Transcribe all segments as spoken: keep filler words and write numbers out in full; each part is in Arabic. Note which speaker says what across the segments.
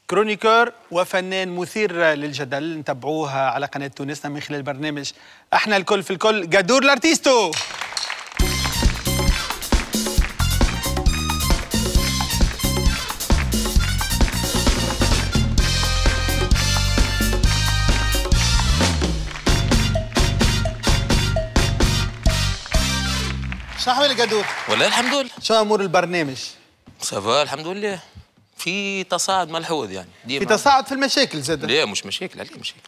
Speaker 1: كرونيكور وفنان مثير للجدل، نتابعوه على قناة تونسنا من خلال برنامج احنا الكل في الكل. جادور لارتيستو. شو أحوال الجادور؟
Speaker 2: والله الحمد لله.
Speaker 1: شو أمور البرنامج؟
Speaker 2: صافا الحمد لله. في تصاعد ملحوظ يعني
Speaker 1: ديما. في تصاعد في المشاكل زاد؟
Speaker 2: لا مش مشاكل، عليه مشاكل.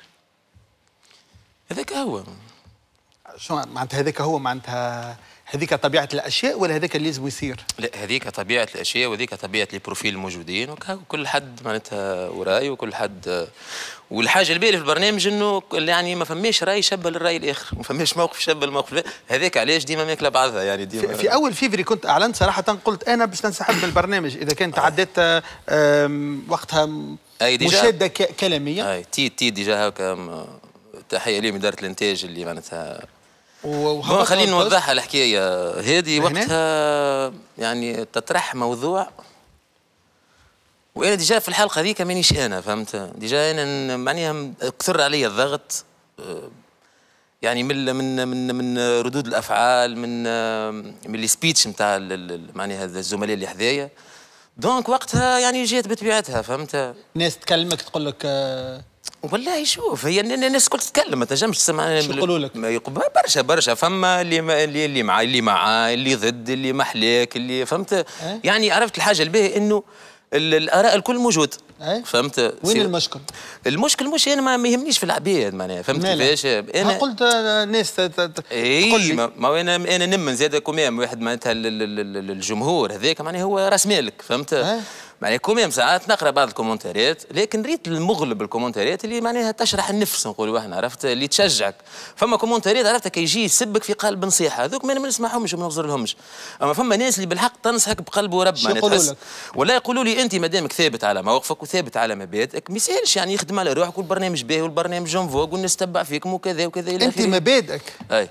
Speaker 2: هذاك هو.
Speaker 1: شو معناتها هذاك هو معناتها هذيك طبيعة الأشياء ولا هذاك اللي لازم يصير؟
Speaker 2: لا هذيك طبيعة الأشياء وهذيك طبيعة البروفيل الموجودين وكل حد معناتها وراي وكل حد. والحاجة الباهية في البرنامج إنه يعني ما فماش رأي شبه للرأي الآخر، ما فماش موقف شبه للموقف هذاك. علاش ديما ماكلة بعضها يعني ديما.
Speaker 1: في, في أول فيفري كنت أعلنت صراحة قلت أنا باش ننسحب من البرنامج إذا كنت عديت وقتها مشادة كلامية.
Speaker 2: أي تي تي ديجا هكا. تحية لي من إدارة الإنتاج اللي معناتها خلينا نوضحها الحكايه هذه وقتها يعني تطرح موضوع وانا ديجا في الحلقه هذيك مانيش انا فهمت ديجا انا معناها كثر علي الضغط يعني من من من من ردود الافعال من من السبيتش نتاع معناها الزملاء اللي حذايا دونك وقتها يعني جات بطبيعتها فهمت.
Speaker 1: ناس تكلمك تقول لك
Speaker 2: والله شوف هي الناس الكل تتكلم ما تنجمش تسمع.
Speaker 1: شو يقولوا لك؟
Speaker 2: برشا برشا فما اللي ما اللي اللي مع اللي معاه اللي ضد اللي محلاك اللي فهمت أه؟ يعني عرفت الحاجه الباهيه انه الاراء الكل موجود أه؟ فهمت.
Speaker 1: وين المشكل؟
Speaker 2: المشكل مش انا ما يهمنيش في العباد معناها فهمت كيفاش
Speaker 1: انا قلت ناس
Speaker 2: اي ما, ما انا انا نمن زاد كومام واحد معناتها الجمهور هذاك معناها هو راس مالك فهمت أه؟ معناها كومام ساعات نقرا بعض الكومنتاريات لكن ريت المغلب الكومنتاريات اللي معناها تشرح النفس نقولوا احنا عرفت اللي تشجعك. فما كومنتاريات عرفت كي يجي يسبك في قلب نصيحه هذوك ما نسمعهمش وما نغزر لهمش. اما فما ناس اللي بالحق تنصحك بقلب ورب معناها تحس ولا يقولوا لي انت مادامك ثابت على مواقفك وثابت على مبادئك ما يسهلش يعني يخدم على روحك والبرنامج باهي والبرنامج جون فوق والناس تتبع فيكم وكذا وكذا الى
Speaker 1: انت مبادئك
Speaker 2: اي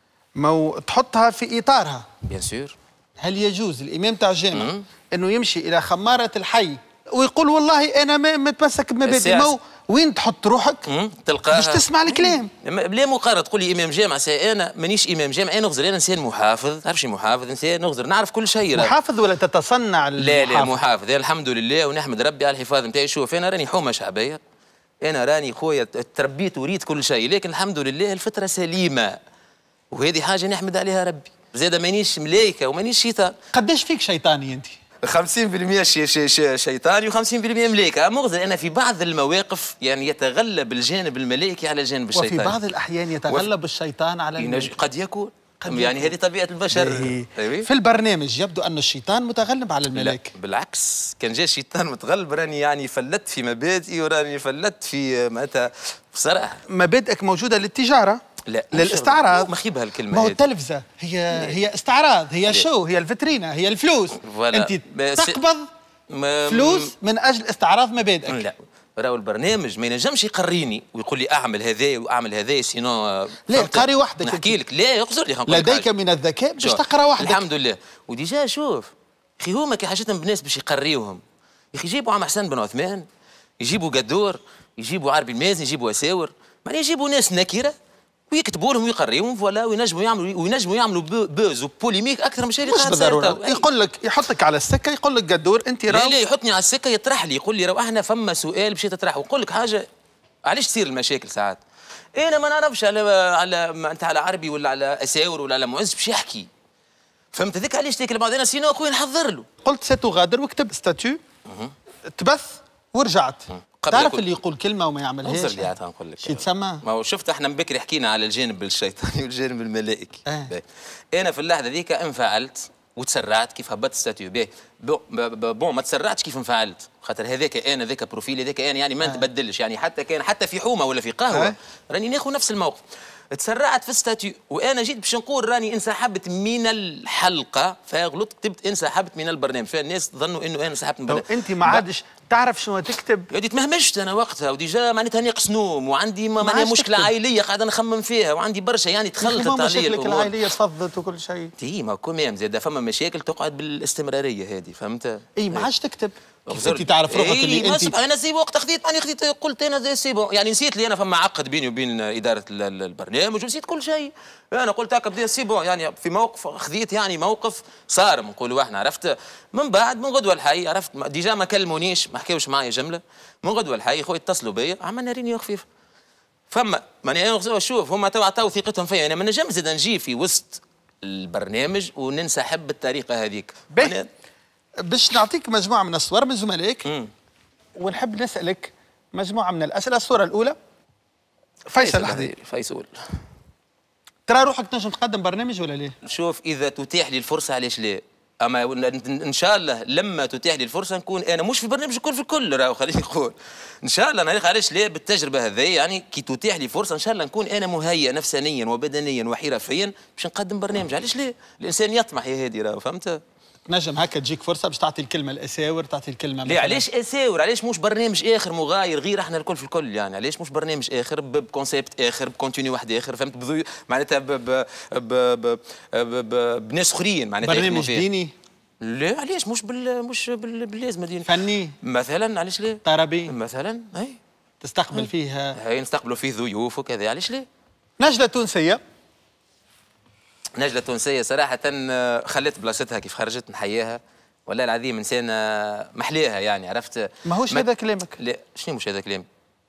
Speaker 1: ما تحطها في اطارها
Speaker 2: بيان سور.
Speaker 1: هل يجوز الامام تاع الجامع انه يمشي الى خماره الحي ويقول والله انا متمسك بمبادئي مو وين تحط روحك
Speaker 2: تلقاها
Speaker 1: باش تسمع الكلام
Speaker 2: بلا مقارنه تقول لي امام جامع انا مانيش امام جامع انا نغزر انا انسان محافظ تعرف شي محافظ انسان نغزر نعرف كل شيء.
Speaker 1: محافظ ولا تتصنع
Speaker 2: المحافظ؟ لا لا محافظ الحمد لله ونحمد ربي على الحفاظ نتاعي. شوف انا راني حومه شعبيه انا راني خويا تربيت وريت كل شيء لكن الحمد لله الفطره سليمه وهذه حاجه نحمد عليها ربي. زاد مانيش ملايكه ومانيش شيطان.
Speaker 1: قداش فيك شيطاني انت؟
Speaker 2: خمسين بالمئة شي شي شي شيطاني وخمسين بالمئة ملايكة. مغزى أنا في بعض المواقف يعني يتغلب الجانب الملائكي على الجانب الشيطاني.
Speaker 1: وفي بعض الأحيان يتغلب وف... الشيطان على الملائكة.
Speaker 2: قد يكون قد يعني يكون. هذه طبيعة البشر.
Speaker 1: في البرنامج يبدو أن الشيطان متغلب على الملائكة.
Speaker 2: لا بالعكس كان جاء الشيطان متغلب راني يعني فلت في مبادئي وراني فلت في معناتها بصراحة.
Speaker 1: مبادئك موجودة للتجارة.
Speaker 2: لا
Speaker 1: للاستعراض.
Speaker 2: مخيبها الكلمه
Speaker 1: ما هو التلفزه هي لا. هي استعراض هي لا. شو هي الفترينه هي الفلوس انت تقبض ما فلوس من اجل استعراض مبادئك.
Speaker 2: لا راهو البرنامج ما ينجمش يقريني ويقول لي اعمل هذا واعمل هذا سينو
Speaker 1: لا قاري وحدك
Speaker 2: نحكي لك لا يقصر لي
Speaker 1: لديك من الذكاء باش تقرا وحدك
Speaker 2: الحمد لله. وديجا شوف اخي هما كي حاجتهم بناس باش يقريوهم يا اخي يجيبوا عم حسن بن عثمان يجيبوا قدور يجيبوا عربي المازن يجيبوا اساور معناها يجيبوا ناس نكره ويكتبوا لهم ويقريهم فوالا وينجموا يعملوا وينجموا يعملوا بوز وبوليميك اكثر من شيء اللي
Speaker 1: قاعد صاير. يقول لك يحطك على السكه يقول لك قدور انت
Speaker 2: راهو لا لا يحطني على السكه يطرح لي يقول لي راهو احنا فما سؤال باش تطرحه ويقول لك حاجه علاش تصير المشاكل ساعات انا ما نعرفش على على انت على عربي ولا على اساور ولا على معز باش يحكي فهمت هذاك علاش تاكل بعضنا سينو اخويا نحضر له.
Speaker 1: قلت ستغادر وكتب ستاتيو تبث ورجعت. تعرف اللي يقول كلمه وما يعملهاش
Speaker 2: انظر لي نقول لك
Speaker 1: شو يتسمى؟
Speaker 2: ما هو شفت احنا من بكري حكينا على الجانب الشيطاني والجانب الملائكي.
Speaker 1: اه.
Speaker 2: انا في اللحظه ذيك انفعلت وتسرعت كيف هبطت الستاتيو باهي بون ما تسرعتش كيف انفعلت خاطر هذاك انا ذاك بروفيل هذاك انا يعني ما نتبدلش يعني حتى كان حتى في حومه ولا في قهوه اه. راني ناخذ نفس الموقف. تسرعت في الستاتيو وانا جيت باش نقول راني انسحبت من الحلقه فغلطت كتبت انسحبت من البرنامج فالناس ظنوا انه انا انسحبت من البرنامج.
Speaker 1: انت ما عادش تعرف شنو تكتب.
Speaker 2: يا ودي تمهمشت انا وقتها وديجا معناتها ناقص نوم وعندي معناها مشكله تكتب. عائليه قاعد نخمم فيها وعندي برشا يعني تخلطت علي
Speaker 1: مشاكلك العائليه تفضت وكل شيء.
Speaker 2: اي ما كوميم زاد فما مشاكل تقعد بالاستمراريه هذه فهمت.
Speaker 1: اي ما عادش تكتب. انت تعرف روحك
Speaker 2: إيه
Speaker 1: اللي انت
Speaker 2: انا سي وقت خذيت ماني خذيت قلت انا زي سي بون يعني نسيت لي انا فما عقد بيني وبين اداره البرنامج ونسيت كل شيء. انا قلت هكا بدي سي بون يعني في موقف خذيت يعني موقف صارم نقولوا احنا عرفت. من بعد من غدوه الحي عرفت ديجا ما كلمونيش ما حكاوش معايا جمله. من غدوه الحي خويا اتصلوا بيا عملنا رينيو خفيفه. فما ماني شوف هما تو عطاو ثقتهم فيا انا ما نجم زاد نجي في وسط البرنامج وننسحب بالطريقه هذيك.
Speaker 1: باش نعطيك مجموعه من الصور من زملائك ونحب نسالك مجموعه من الاسئله. الصوره الاولى فيصل الحضيري.
Speaker 2: فيصل
Speaker 1: ترى روحك تنجم تقدم برنامج ولا ليه؟
Speaker 2: شوف اذا تتيح لي الفرصه علاش لا؟ اما ان شاء الله لما تتيح لي الفرصه نكون انا مش في برنامج نكون في الكل راهو خليني نقول ان شاء الله ناريخ علاش لا بالتجربه هذه يعني كي تتيح لي فرصه ان شاء الله نكون انا مهيئ نفسانيا وبدنيا وحرفيا باش نقدم برنامج علاش لا؟ الانسان يطمح يا هادي راهو فهمت؟
Speaker 1: نجم هكا تجيك فرصه باش تعطي الكلمه الاساور تعطي الكلمه
Speaker 2: لا علاش اساور علاش مش برنامج اخر مغاير غير احنا الكل في الكل يعني علاش مش برنامج اخر بكونسيبت اخر بكونتينيو واحد اخر فهمت بذو معناتها ب ب ب ب ب بناس اخرين معناتها
Speaker 1: برنامج ديني.
Speaker 2: لا علاش مش بال مش بال باللازمه ديني
Speaker 1: فني
Speaker 2: مثلا علاش لا
Speaker 1: طربي
Speaker 2: مثلا اي
Speaker 1: تستقبل فيها
Speaker 2: هي نستقبلوا فيه ضيوف وكذا علاش لا.
Speaker 1: نجله تونسيه
Speaker 2: نجله تونسيه صراحه خلت بلاصتها كيف خرجت نحياها والله العظيم انسانه محليها يعني عرفت.
Speaker 1: ماهوش ما... هذا كلامك؟
Speaker 2: لا شنو مش هذا كلامي؟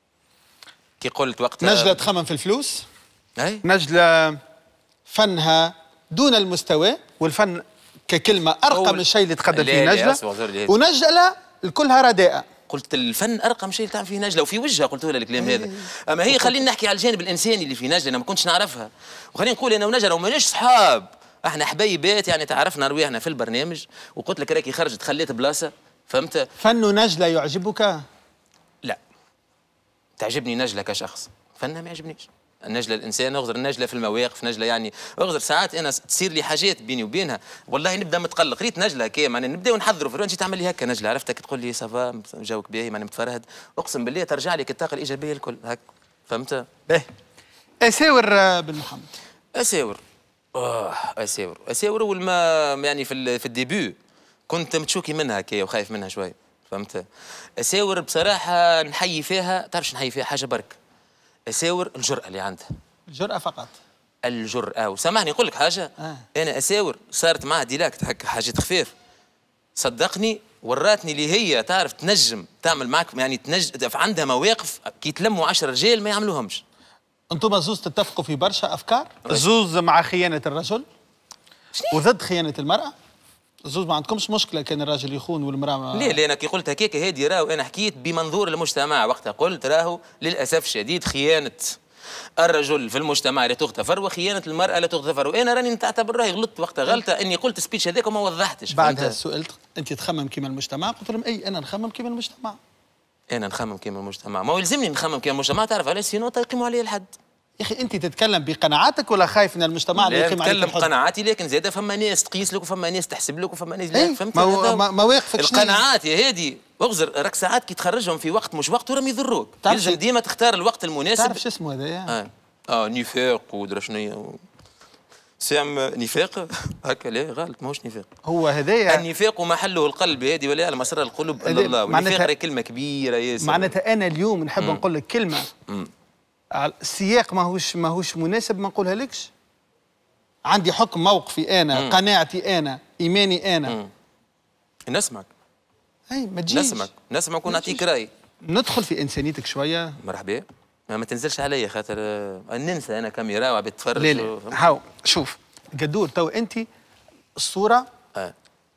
Speaker 2: كي قلت وقتها
Speaker 1: نجله تخمم في الفلوس.
Speaker 2: اي
Speaker 1: نجله فنها دون المستوى والفن ككلمه ارقى من الشيء اللي تقدم فيه نجله ونجله الكلها رداءه.
Speaker 2: قلت الفن ارقى من شيء اللي تعمل فيه نجله وفي وجهها قلت لها الكلام هذا. اما هي خلينا نحكي على الجانب الانساني اللي في نجله انا ما كنتش نعرفها وخلينا نقول انا ونجله وماناش صحاب احنا حبيبات يعني تعرفنا رواحنا في البرنامج وقلت لك راكي خرجت خليت بلاصه فهمت.
Speaker 1: فن نجله يعجبك؟
Speaker 2: لا تعجبني نجله كشخص فنها ما يعجبنيش. النجله الانسان اغزر النجله في المواقف نجله يعني اغزر ساعات انا تصير لي حاجات بيني وبينها والله نبدا متقلق ريت نجله كي معناها نبداو نحضروا في انت تعمل لي هكا نجله عرفتك تقول لي سافا جوك باهي ماني متفرهد اقسم بالله ترجع لك الطاقه الايجابيه الكل هك فهمت.
Speaker 1: باهي اساور بن محمد.
Speaker 2: اساور اه اساور اساور اول ما يعني في في الديبيو كنت متشوكي منها كي وخايف منها شوي فهمت. اساور بصراحه نحيي فيها تعرفش نحيي فيها حاجه برك اساور الجرأة اللي عندها.
Speaker 1: الجرأة فقط.
Speaker 2: الجرأة وسامحني نقول لك حاجة آه. أنا اساور صارت معها ديلاكت هكا حاجات خفيف صدقني وراتني اللي هي تعرف تنجم تعمل معك يعني تنجم عندها مواقف كي تلموا عشرة رجال ما يعملوهمش.
Speaker 1: أنتم زوز تتفقوا في برشا أفكار زوز مع خيانة الرجل وضد خيانة المرأة. زوز ما عندكمش مشكله كان الراجل يخون والمراه ما...
Speaker 2: ليه ليه انا كي قلت هكاك هادي راهو انا حكيت بمنظور المجتمع وقتها قلت راهو للاسف الشديد خيانه الرجل في المجتمع لا تغتفر وخيانه المراه لا تغتفر وانا راني نعتبر راهي غلطت وقتها غلطه اني قلت سبيتش هذاك وما وضحتش.
Speaker 1: بعد هذا السؤال انت تخمم كيما المجتمع قلت لهم اي انا نخمم كيما المجتمع.
Speaker 2: انا نخمم كيما المجتمع ما يلزمني نخمم كيما المجتمع تعرف علاش سينو يقيموا عليه الحد.
Speaker 1: يا اخي انت تتكلم بقناعاتك ولا خايف ان المجتمع اللي يقيم عليك
Speaker 2: الحد؟ نتكلم قناعاتي لكن زاده فما ناس تقيس لك وفما ناس تحسب لك وفما ناس
Speaker 1: لا فهمت. مواقفك
Speaker 2: القناعات يا هادي اغزر راك ساعات كي تخرجهم في وقت مش وقت وراهم يضروك يلزم ديما تختار الوقت المناسب.
Speaker 1: تعرف شو اسمه هذا؟
Speaker 2: اه اه نفاق ودرا شنيا سام نفاق هكا لا غلط ماهوش نفاق
Speaker 1: هو هذايا
Speaker 2: النفاق محله القلب هادي ولا على مسار القلوب الا الله والنفاق كلمه كبيره ياسر.
Speaker 1: معناتها انا اليوم نحب نقول لك كلمه مم. السياق ماهوش ماهوش مناسب ما نقولها لكش. عندي حكم موقفي انا مم. قناعتي انا ايماني انا مم.
Speaker 2: نسمعك.
Speaker 1: اي ما تجيش
Speaker 2: نسمعك نسمعك ونعطيك راي.
Speaker 1: ندخل في انسانيتك شويه.
Speaker 2: مرحبا ما, ما تنزلش عليا خاطر ننسى انا كاميرا وعباد تتفرج.
Speaker 1: لا لا و... هاو شوف قدور تو انت الصوره
Speaker 2: آه.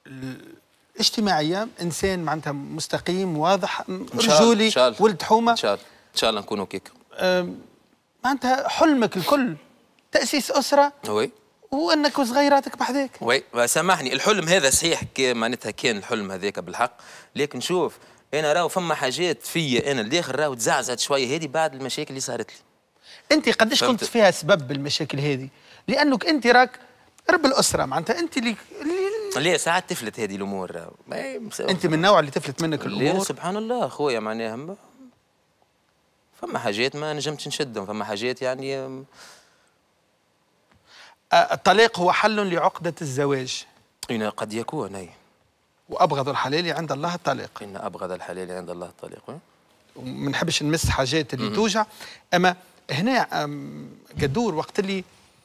Speaker 1: الاجتماعيه انسان معناتها مستقيم واضح رجولي ولد حومه.
Speaker 2: ان شاء الله ان شاء الله نكونوا كيك.
Speaker 1: معناتها حلمك الكل تأسيس أسرة
Speaker 2: وي
Speaker 1: وأنك وصغيراتك بحذاك.
Speaker 2: وي سامحني الحلم هذا صحيح معناتها كان الحلم هذاك بالحق لكن شوف أنا راهو فما حاجات فيا أنا الداخل راهو تزعزعت شوية هذه بعد المشاكل اللي صارت لي.
Speaker 1: أنت قداش كنت فيها سبب بالمشاكل هذه؟ لأنك أنت راك رب الأسرة معناتها أنت اللي
Speaker 2: ليه ساعات تفلت هذه الأمور راهو.
Speaker 1: أنت من النوع اللي تفلت منك الأمور.
Speaker 2: سبحان الله خويا معناها فما حاجات ما نجمتش نشدهم فما حاجات يعني.
Speaker 1: الطلاق هو حل لعقدة الزواج.
Speaker 2: هنا قد يكون أي
Speaker 1: وابغض الحلال عند الله الطلاق.
Speaker 2: ان ابغض الحلال عند الله الطلاق.
Speaker 1: وما نحبش نمس حاجات اللي توجع، اما هنا قدور وقت اللي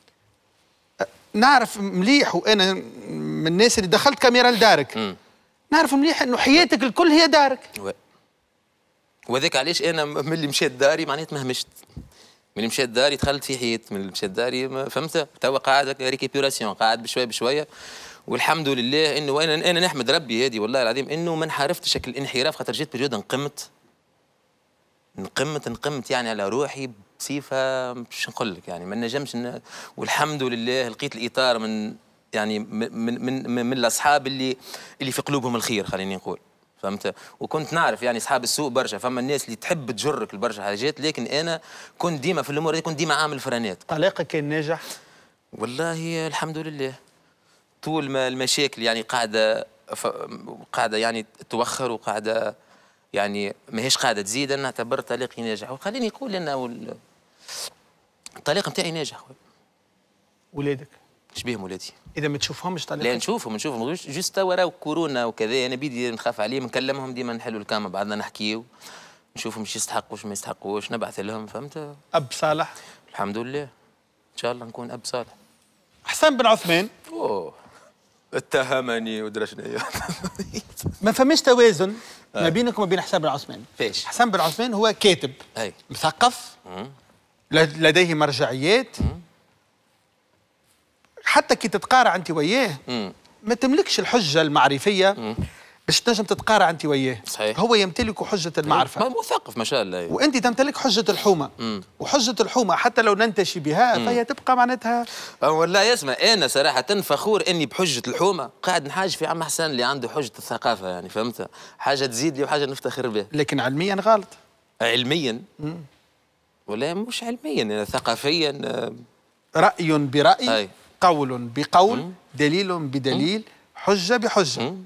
Speaker 1: نعرف مليح، وانا من الناس اللي دخلت كاميرا لدارك مم. نعرف مليح انه حياتك الكل هي دارك.
Speaker 2: وذاك علاش انا من اللي مشيت داري معناتها ما همشت، من اللي مشيت داري دخلت في حيط، من اللي مشيت داري فهمت. توا قاعد ريكيبيراسيون، قاعد بشويه بشويه، والحمد لله انه انا انا نحمد ربي هذه والله العظيم انه ما انحرفتش الانحراف، خاطر جيت بريود نقمت نقمت نقمت يعني على روحي بصفه مش نقول لك يعني ما نجمش ن... والحمد لله لقيت الاطار من يعني من من من, من الاصحاب اللي اللي في قلوبهم الخير خليني نقول فهمت. وكنت نعرف يعني اصحاب السوق برشا، فما الناس اللي تحب تجرك لبرشا حاجات، لكن انا كنت ديما في الامور هذه كنت ديما عامل فرانات.
Speaker 1: طلاقك كان ناجح؟
Speaker 2: والله الحمد لله، طول ما المشاكل يعني قاعده ف... قاعده يعني توخر وقاعده يعني ماهيش قاعده تزيد، انا نعتبر طليقي ناجح. وخليني نقول انه الطليق نتاعي ناجح.
Speaker 1: ولادك
Speaker 2: ايش بيهم ولادي؟
Speaker 1: اذا ما تشوفهمش طليق؟
Speaker 2: لا نشوفهم نشوفهم جوست وراو كورونا وكذا، انا بيدي نخاف عليهم، نكلمهم ديما نحلوا الكام بعضنا نحكيو نشوفهم ايش يستحقوا واش ما يستحقوش، نبعث لهم فهمت.
Speaker 1: اب صالح
Speaker 2: الحمد لله، ان شاء الله نكون اب صالح.
Speaker 1: حسان بن عثمان
Speaker 2: اوه اتهمني ودرا شنو
Speaker 1: ما فماش توازن ما بينك وما بين حسان بن عثمان.
Speaker 2: فيش؟
Speaker 1: حسان بن عثمان هو كاتب
Speaker 2: أي.
Speaker 1: مثقف لديه مرجعيات، مم. حتى كي تتقارع انت وياه مم. ما تملكش الحجه المعرفيه مم. باش تنجم تتقارع انت وياه.
Speaker 2: صحيح.
Speaker 1: هو يمتلك حجه المعرفه،
Speaker 2: مثقف ما شاء الله،
Speaker 1: وانت تمتلك حجه الحومه مم. وحجه الحومه حتى لو ننتشي بها مم. فهي تبقى معناتها.
Speaker 2: والله يسمع انا صراحه فخور اني بحجه الحومه قاعد نحاج في عم حسن اللي عنده حجه الثقافه، يعني فهمت، حاجه تزيد لي وحاجه نفتخر بها.
Speaker 1: لكن علميا غلط.
Speaker 2: علميا مم. ولا مش علميا، ثقافيا
Speaker 1: راي براي أي. قول بقول مم. دليل بدليل مم. حجه بحجه مم.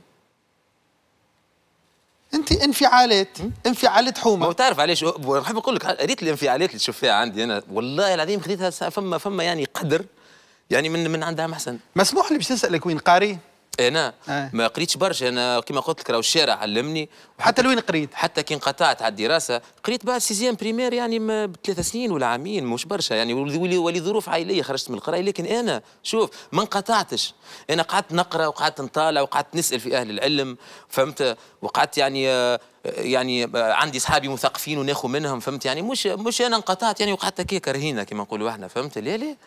Speaker 1: انت انفعالات مم. انفعالات حومه.
Speaker 2: ما تعرف علاش نحب نقول لك، ريت الانفعالات اللي تشوف فيها عندي انا والله العظيم خذيتها فما فما يعني قدر يعني من من عندها محسن.
Speaker 1: مسموح لي باش نسالك وين قاري؟
Speaker 2: انا آه. ما قريتش برشا، انا كما قلت لك راهو الشارع علمني.
Speaker 1: حتى لوين قريت؟
Speaker 2: حتى كي انقطعت على الدراسه قريت بعد سيزيام بريمير يعني بثلاث سنين ولا عامين، مش برشا يعني، ولظروف عائليه خرجت من القرايه. لكن انا شوف ما انقطعتش، انا قعدت نقرا وقعدت نطالع وقعدت نسال في اهل العلم فهمت، وقعدت يعني يعني عندي اصحابي مثقفين وناخذ منهم فهمت، يعني مش مش انا انقطعت يعني وقعدت هكاك رهينه كما نقولوا احنا فهمت. لا لا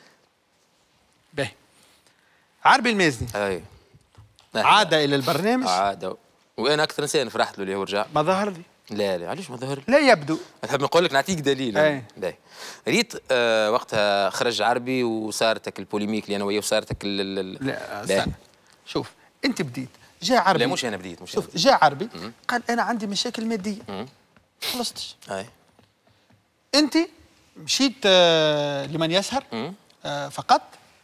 Speaker 1: باهي. عربي المازني
Speaker 2: اي
Speaker 1: عاد الى البرنامج.
Speaker 2: عاد وانا اكثر انسان فرحت له اللي هو رجع.
Speaker 1: ما ظهر لي؟
Speaker 2: لا لا علاش ما ظهر لي؟
Speaker 1: لا يبدو.
Speaker 2: نحب نقول لك نعطيك دليل.
Speaker 1: اي
Speaker 2: لا ريت آه وقتها خرج عربي وصارتك البوليميك اللي انا وياه وصارتك ال ال
Speaker 1: لا استنى شوف انت بديت جاء عربي.
Speaker 2: لا مش انا بديت مش
Speaker 1: شوف
Speaker 2: أنا.
Speaker 1: جاء عربي مم. قال انا عندي مشاكل ماديه ما خلصتش.
Speaker 2: اي
Speaker 1: انت مشيت آه لمن يسهر آه فقط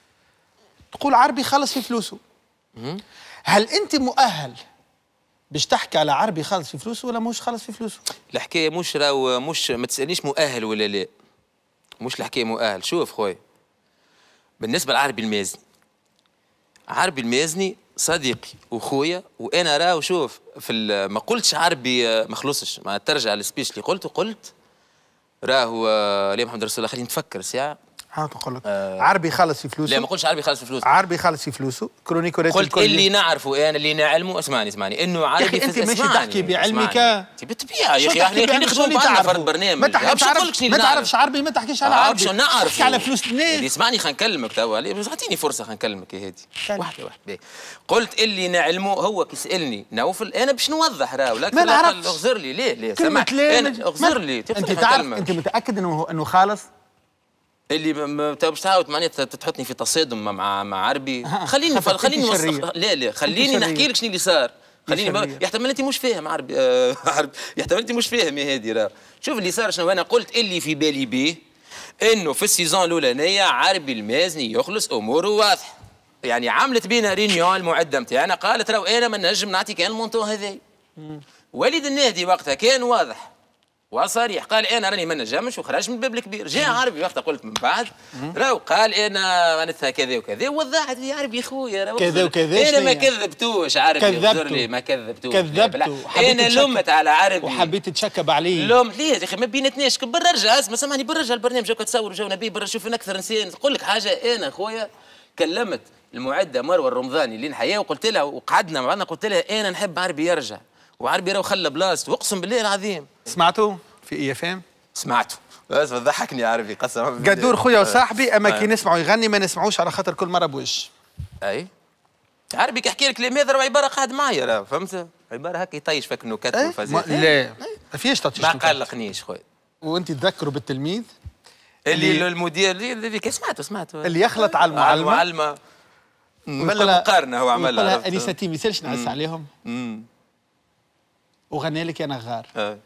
Speaker 1: تقول عربي خلص في فلوسه. مم. هل انت مؤهل باش تحكي على عربي خالص في فلوسه ولا مش خالص في فلوسه؟
Speaker 2: الحكايه مش راهو مش ما تسالنيش مؤهل ولا لا، مش الحكايه مؤهل. شوف خويا بالنسبه للعربي المازني، عربي المازني صديقي وخويا، وانا راهو شوف في ما قلتش عربي ما خلصش، ما ترجع للسبيش اللي قلته قلت راهو لا محمد رسول الله. خليني نتفكر ساعه.
Speaker 1: ها نقول لك آه عربي خالص في فلوسه.
Speaker 2: لا ما قلتش عربي خالص في فلوسه،
Speaker 1: عربي خالص في فلوسه. كرونيكورات
Speaker 2: قلت الكل اللي نعرفه انا اللي نعلمه. اسمعني اسمعني انه عربي
Speaker 1: في انت ماشي تحكي بعلمك
Speaker 2: بالطبيعه يا اخي. احنا نخدموا بعضنا فرد برنامج.
Speaker 1: ما تعرفش ما تعرفش عربي ما تحكيش على عربي.
Speaker 2: شو نعرف
Speaker 1: تحكي على فلوس الناس.
Speaker 2: اسمعني خلينا نكلمك توا، اعطيني فرصه خلينا نكلمك يا هادي واحده واحده. قلت اللي نعلمه هو كيسالني نوفل انا باش نوضح راهو لكن اغزر لي. ليه ليه سمعت انا اغزر لي.
Speaker 1: انت تعرف انت متاكد انه انه خالص
Speaker 2: اللي باش تعاود معناتها تحطني في تصادم مع مع عربي. خليني خليني وصف... لا لا خليني نحكي لك شنو اللي صار. خليني ب... يحتمل انت مش فاهم عربي آه عربي يحتمل انت مش فاهم يا هادي. راه شوف اللي صار شنو. انا قلت اللي في بالي بيه انه في السيزون الاولانيه عربي المازني يخلص اموره واضحه، يعني عملت بينا رينيون المعده نتاعنا قالت راهو انا ما نجم نعطي كان المونطون هذايا. وليد النهدي وقتها كان واضح وصريح قال انا راني ما نجمش وخرج من الباب الكبير. جاء عربي وقتها قلت من بعد راهو قال انا معناتها كذا وكذا وضحت يا عربي خويا
Speaker 1: كذا وكذا
Speaker 2: انا ما كذبتوش عربي
Speaker 1: كذبته
Speaker 2: لي ما كذبتوش
Speaker 1: كذبته
Speaker 2: انا لمت على عربي
Speaker 1: وحبيت تشكب عليه.
Speaker 2: لومت ليه يا اخي ما بيناتناش بالرجع اسمع سامحني بالرجع البرنامج جاوك تصور جاونا بيه برا شوف اكثر انسان. نقول لك حاجه انا خويا كلمت المعده مروه الرمضاني اللي نحياه وقلت لها وقعدنا مع بعضنا قلت لها انا نحب عربي يرجع وعربي راهو خلى بلاصته واقسم بالله العظيم.
Speaker 1: سمعتوا في اي اف ام؟
Speaker 2: سمعته بس ضحكني عربي قسما بالله.
Speaker 1: قدور خويا وصاحبي اما كي نسمعوا يغني ما نسمعوش على خاطر كل مره بوجه.
Speaker 2: اي عربي كي يحكي لك كلام هذا عباره قاعد معايا راه فهمت؟ عباره هكا يطيش فيك النكات والفزات.
Speaker 1: لا ما فيش تطيش
Speaker 2: ما قلقنيش خويا.
Speaker 1: وانت تذكروا بالتلميذ
Speaker 2: اللي, اللي المدير اللي كي سمعته سمعته
Speaker 1: اللي يخلط على المعلمه
Speaker 2: المعلمه ولا مقارنه هو عملها.
Speaker 1: انيساتي ما يسالش نعس عليهم
Speaker 2: امم
Speaker 1: وغنى لك يا نغار.
Speaker 2: اه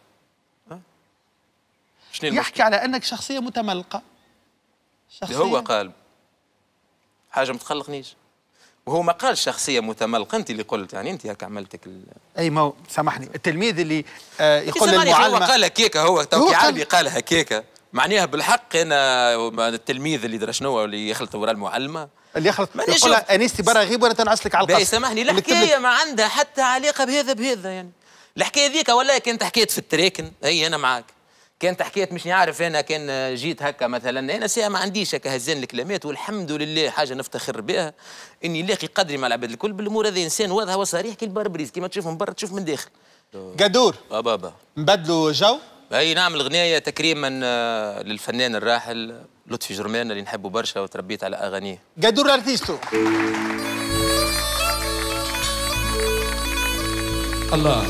Speaker 2: شنو
Speaker 1: يحكي على انك شخصيه متملقه.
Speaker 2: شخصية هو قال حاجه ما تقلقنيش وهو ما قال شخصيه متملقه انت اللي قلت يعني انت هكا عملتك ال...
Speaker 1: اي ما سامحني التلميذ اللي آه يقول للمعلمه
Speaker 2: هو قال هكاكا هو توكي عربي قال هكاكا معناها بالحق انا التلميذ اللي درا شنو اللي يخلط ورا المعلمه
Speaker 1: اللي يخلط يقول انيستي برا غيب وانا تنعس لك على القصر.
Speaker 2: سامحني الحكايه ما عندها حتى علاقه بهذا بهذا يعني الحكايه ذيك والله كانت حكايه في التراكن. هي انا معاك كانت حكايه مش نعرف انا كان جيت هكا مثلا انا ساعه ما عنديش هكا هزان الكلمات والحمد لله حاجه نفتخر بها اني نلاقي قدري مع العباد الكل بالامور هذه انسان واضح وصريح كي البربريز كيما تشوف من برا تشوف من داخل.
Speaker 1: قدور
Speaker 2: اه بابا
Speaker 1: نبدلوا جو.
Speaker 2: اي نعمل غنايه تكريما للفنان الراحل لطفي جرمان اللي نحبه برشا وتربيت على اغانيه.
Speaker 1: قدور الارتيستو
Speaker 3: الله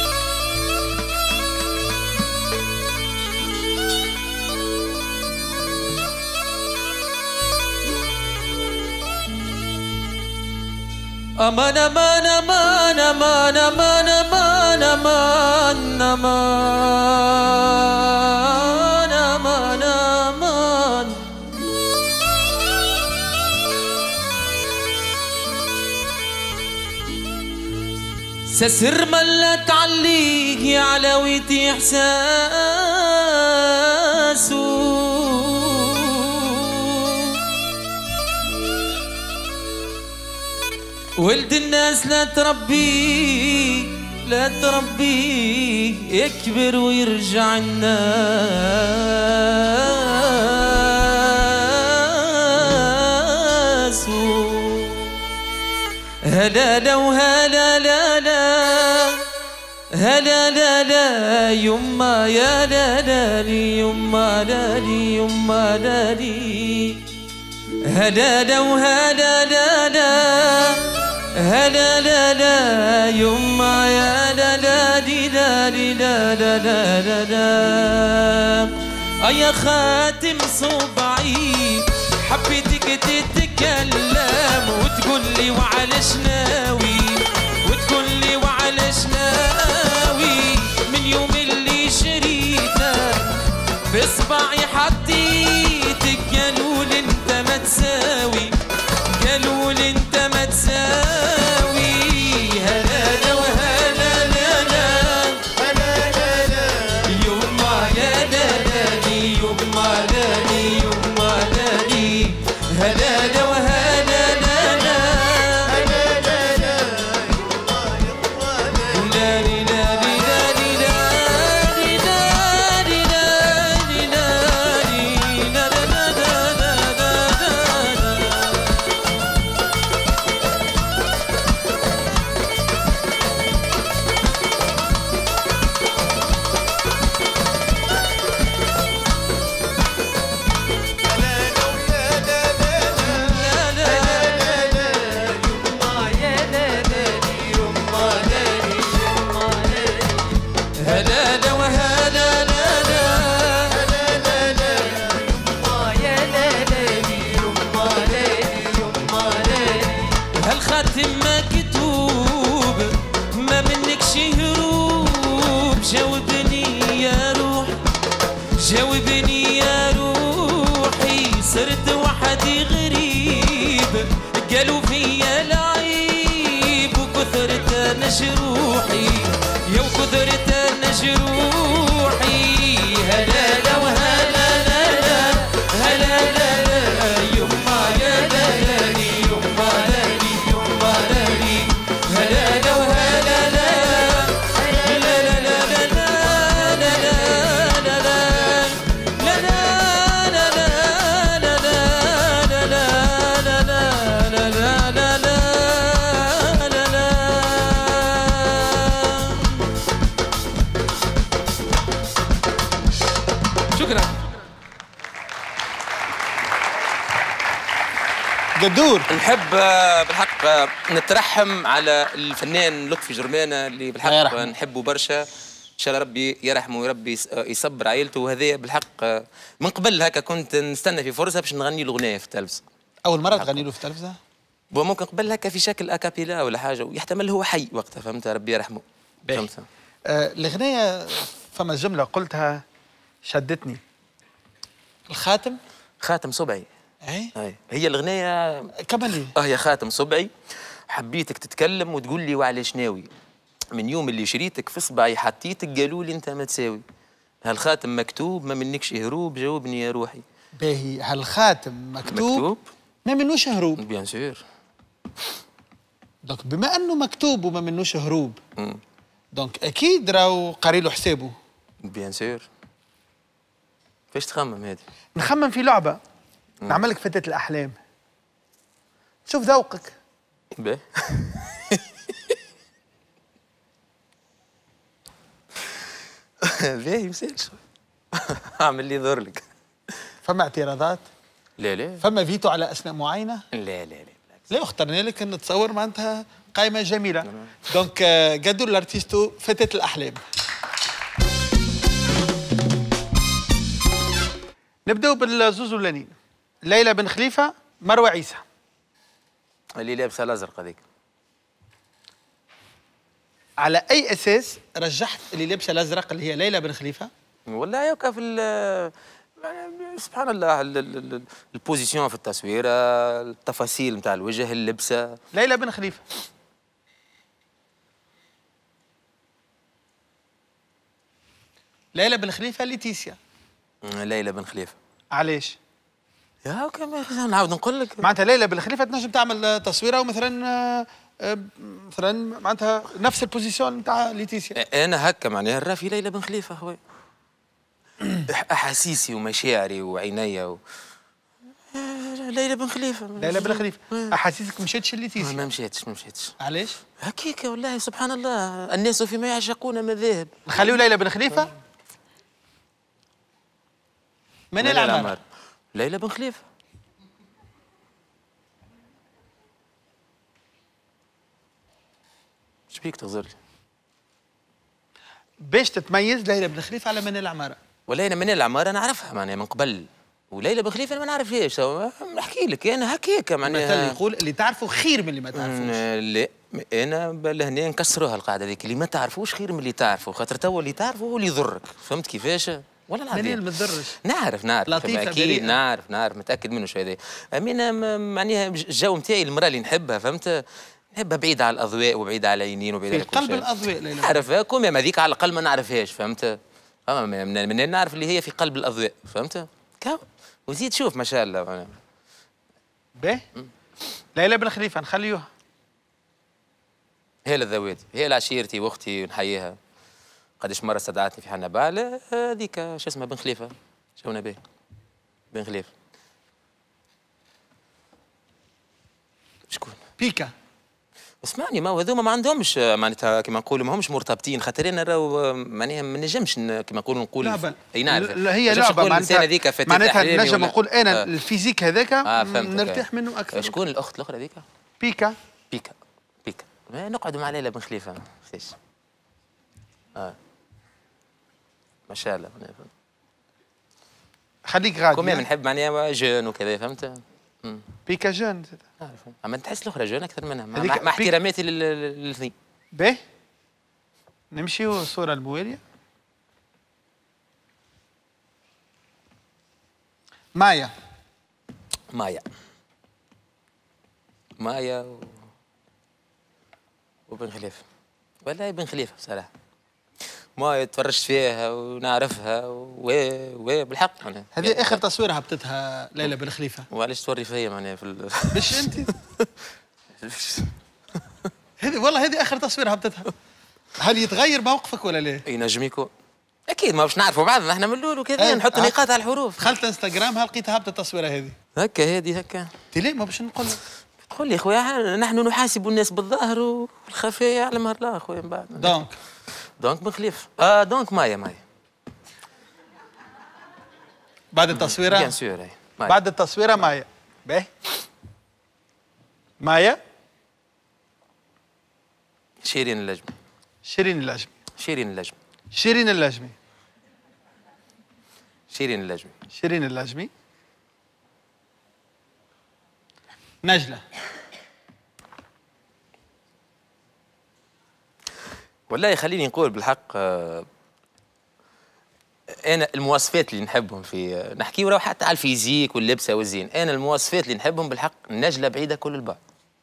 Speaker 3: أمان أمان أمان أمان أمان أمان أمان أمان أمان أمان سسر ملت عليك يا علويتي إحساسه ولد الناس لا تربيه لا تربيه يكبر ويرجع الناس. هلا لا وهلا لا لا هلا لا لا يما يا لا لا لي يما لا لي يما لا لي هلا لا وهلا لا لا هلا لا لا يما يا لا لا دي لا دي لا لا لا لا لا يا خاتم صبعي حبيتك تتكلم وتقول لي وعلاش ناوي وتقول لي وعلاش ناوي من يوم اللي شريتك بصبعي حطيتك قالوا لي انت ما تساوي قالوا لي انت ما تساوي جاوبني يا روحي صرت وحدي غريب قالوا فيا لعيب وكثرت انا جروحي يا وكثرت انا جروحي
Speaker 1: قدور
Speaker 2: نحب آه، بالحق آه، نترحم على الفنان لطفي جرمانة اللي بالحق آه، نحبه برشا. ان شاء الله ربي يرحمه ويربي يس- آه، يصبر عائلته. وهذايا بالحق آه، من قبل هكا كنت نستنى في فرصه باش نغني له اغنيه في التلفزه.
Speaker 1: اول مره تغني له في التلفزه؟
Speaker 2: وممكن قبل هكا في شكل اكابيلا ولا حاجه، ويحتمل هو حي وقتها، فهمت؟ ربي يرحمه. فهمت؟
Speaker 1: آه الاغنيه فما جمله قلتها شدتني. الخاتم
Speaker 2: خاتم صبعي.
Speaker 1: اي
Speaker 2: اي هي الاغنيه.
Speaker 1: كمل.
Speaker 2: اه يا خاتم صبعي، حبيتك تتكلم وتقول لي وعلاش ناوي، من يوم اللي شريتك في صبعي حطيتك قالوا لي انت ما تساوي، هالخاتم مكتوب ما منكش هروب، جاوبني يا روحي.
Speaker 1: باهي، هالخاتم مكتوب
Speaker 2: مكتوب
Speaker 1: ما منوش هروب.
Speaker 2: بيان سور.
Speaker 1: دونك بما انه مكتوب وما منوش هروب،
Speaker 2: مم.
Speaker 1: دونك اكيد راهو قاري له حسابه.
Speaker 2: بيان سور. فاش تخمم هذه؟
Speaker 1: نخمم في لعبه، نعمل لك فتاة الاحلام، شوف ذوقك.
Speaker 2: باهي. باهي مسال شوي. اعمل لي يضر لك.
Speaker 1: فما اعتراضات؟
Speaker 2: لا لا
Speaker 1: فما فيتو على اسماء معينه؟
Speaker 2: لا لا لا
Speaker 1: لا، اخترنا لك نتصور معناتها قائمه جميله. دونك قدوا الارتيستو فتاة الاحلام. نبداو بالزوز الاولانيين، ليلى بن خليفه، مروه عيسى.
Speaker 2: اللي لابسه الازرق هذيك.
Speaker 1: على اي اساس رجحت اللي لابسه الازرق اللي هي ليلى بن خليفه؟
Speaker 2: والله هكا في ال- يعني سبحان الله ال- ال- ال- البوزيسيون في التصويره، التفاصيل نتاع الوجه، اللبسه.
Speaker 1: ليلى بن خليفه. ليلى بن خليفه ليتيسيا.
Speaker 2: ليلى بن خليفه.
Speaker 1: علاش؟
Speaker 2: يا هاكا ما نعاود نقول لك.
Speaker 1: معناتها ليلى بن خليفه تنجم تعمل تصويره ومثلا آه، آه، مثلا معناتها نفس البوزيسيون نتاع ليتيسيا.
Speaker 2: انا هكا معناها نرى في ليلى بن خليفه خويا. احاسيسي ومشاعري وعينيا و... ليلى بن خليفه.
Speaker 1: ليلى بن خليفه. احاسيسك مشاتش ليتيسيا؟
Speaker 2: ما مشيتش ما مشيتش.
Speaker 1: علاش؟
Speaker 2: هكيك والله سبحان الله، الناس فيما يعشقون مذاهب.
Speaker 1: نخليو ليلى بن خليفه. من العمار؟
Speaker 2: ليلى بن خليفه. ايش بيك تغزر لي؟
Speaker 1: باش تتميز ليلى بن خليفه على من العماره؟
Speaker 2: ولا انا من العماره نعرفها معناها من قبل، وليلى بن خليفه انا ما نعرفهاش. نحكي لك انا هكاك معناها.
Speaker 1: مثلا يقول اللي تعرفه خير من اللي ما تعرفوش.
Speaker 2: لا انا لهنا نكسروها القاعده ذيك، اللي ما تعرفوش خير من اللي تعرفه، خاطر توا اللي تعرفه هو اللي يضرك. فهمت كيفاش؟ ولا نعرف
Speaker 1: منين ما تضرش؟
Speaker 2: نعرف نعرف
Speaker 1: لطيفة
Speaker 2: اكيد
Speaker 1: بريئة.
Speaker 2: نعرف نعرف متاكد منه شويه هذا. امين معناها الجو نتاعي المراه اللي نحبها، فهمت؟ نحبها بعيده على الاضواء وبعيده على العينين وبعيده
Speaker 1: في
Speaker 2: على كل
Speaker 1: قلب
Speaker 2: شيء.
Speaker 1: الاضواء ليلى.
Speaker 2: نعرفها كوم هذيك على الاقل ما نعرفهاش، فهمت؟ اما من منين نعرف اللي هي في قلب الاضواء، فهمت؟ كاو وزيد شوف ما شاء الله.
Speaker 1: باهي. ليلى بن خليفه نخليوها.
Speaker 2: هي للذواتي، هي لعشيرتي واختي ونحييها. قداش مره استدعتني في حنا بعل هذيك شو اسمها بن خليفه. شونا به بن خليفه. شكون؟
Speaker 1: بيكا.
Speaker 2: اسمعني، ما هذوما ما عندهمش معناتها كما نقولوا ما همش مرتبطين، خاطر انا راهو معناها ما نجمش كما نقولوا نقول.
Speaker 1: لعبه.
Speaker 2: اي نعرف.
Speaker 1: لا هي لعبه معناتها معناتها نجم
Speaker 2: ولا...
Speaker 1: نقول انا
Speaker 2: آه.
Speaker 1: الفيزيك هذاك
Speaker 2: آه
Speaker 1: نرتاح منه اكثر.
Speaker 2: شكون الاخت الاخرى هذيك؟
Speaker 1: بيكا.
Speaker 2: بيكا بيكا ما نقعدوا مع ليلى بن خليفه فاش. اه ما شاء الله.
Speaker 1: خليك غادي.
Speaker 2: كومي نحب معناها جون وكذا، فهمت؟ مم.
Speaker 1: بيكا جون.
Speaker 2: عارف. اما تحس الاخرى جون اكثر منها، مع,
Speaker 1: هذيك
Speaker 2: مع
Speaker 1: بيك-
Speaker 2: احتراماتي للاثنين.
Speaker 1: باهي. نمشيو الصوره المواليه. مايا.
Speaker 2: مايا مايا و... وبن خليفه. والله بن خليفه بصراحه. مايا تفرجت فيها ونعرفها و و بالحق معناها.
Speaker 1: هذه اخر تصوير هبطتها ليلى بن خليفه.
Speaker 2: وعلاش توري فيا معناها في ال...
Speaker 1: مش انت؟ هذه والله هذه اخر تصوير هبطتها. هل يتغير موقفك ولا لا؟
Speaker 2: ينجم يكون. اكيد ما باش نعرفوا بعضنا احنا من الاول وكذا.
Speaker 1: أه
Speaker 2: نحط
Speaker 1: أه.
Speaker 2: نقاط على الحروف.
Speaker 1: دخلت انستغرام لقيتها هبطت التصويره هذه.
Speaker 2: هكا هذه هكا.
Speaker 1: قلت ليه ما باش نقول لك.
Speaker 2: تقول لي خويا نحن نحاسب الناس بالظاهر والخفاء يعلمها الله خويا من بعد.
Speaker 1: دونك
Speaker 2: دونك بن خليفه. اه دونك مايا مايا.
Speaker 1: بعد التصويره.
Speaker 2: بيان سور.
Speaker 1: بعد التصويره مايا. باهي. مايا.
Speaker 2: شيرين اللجمي.
Speaker 1: شيرين اللجمي.
Speaker 2: شيرين اللجمي.
Speaker 1: شيرين اللجمي.
Speaker 2: شيرين اللجمي.
Speaker 1: شيرين اللجمي. نجلة.
Speaker 2: والله خليني نقول بالحق آه انا المواصفات اللي نحبهم في آه نحكي وراه حتى على الفيزيك واللبسه والزين، انا المواصفات اللي نحبهم بالحق نجلة بعيده كل البعد.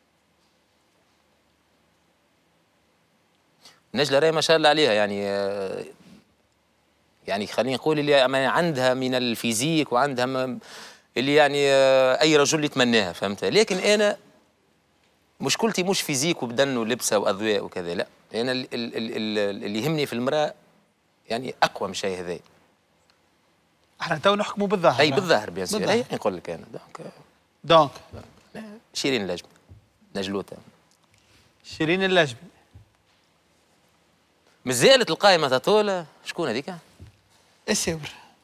Speaker 2: نجلة راهي ما شاء الله عليها يعني آه يعني خليني نقول اللي عندها من الفيزيك وعندها اللي يعني آه اي رجل يتمناها، فهمت؟ لكن انا مشكلتي مش فيزيك وبدن ولبسه واذواق وكذا، لا انا اللي, اللي يهمني في المراه يعني اقوى من شيء هذا.
Speaker 1: احنا تو نحكموا بالظاهر.
Speaker 2: اي بالظاهر بيان سور، اي نقول لك انا دونك
Speaker 1: دونك
Speaker 2: شيرين اللجمي نجلوته.
Speaker 1: شيرين اللجمي.
Speaker 2: مازالت القائمه تطول. شكون هذيك؟
Speaker 1: اساور.